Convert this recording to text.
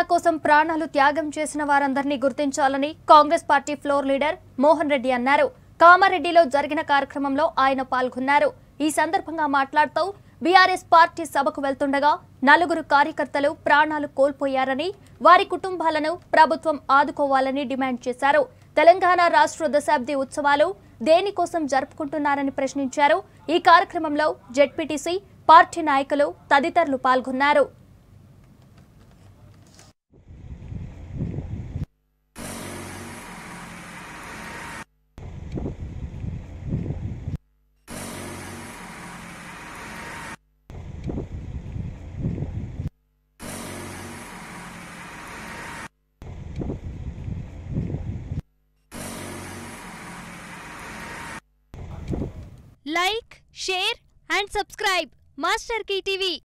కోసం ప్రాణాలు త్యాగం చేసిన వారందరినీ గుర్తించాలని Congress party floor leader Mohan Reddy అన్నారు. కామారెడ్డిలో జరిగిన కార్యక్రమంలో ఆయన పాల్గొన్నారు. ఈ సందర్భంగా మాట్లాడుతూ బీఆర్ఎస్ పార్టీ సభకు వెళ్తుండగా 4 కార్యకర్తలు ప్రాణాలు కోల్పోయారని, వారి కుటుంబాలను ప్రభుత్వం ఆదుకోవాలని డిమాండ్ చేశారు. తెలంగాణ రాష్ట్ర దశాబ్ది ఉత్సవాలు దేనికోసం జరుపుకుంటున్నారని ప్రశ్నించారు. ఈ కార్యక్రమంలో జెడ్పీటీసీ, పార్టీ నాయకులు తదితరులు పాల్గొన్నారు. Like, share and subscribe MasterKeytv.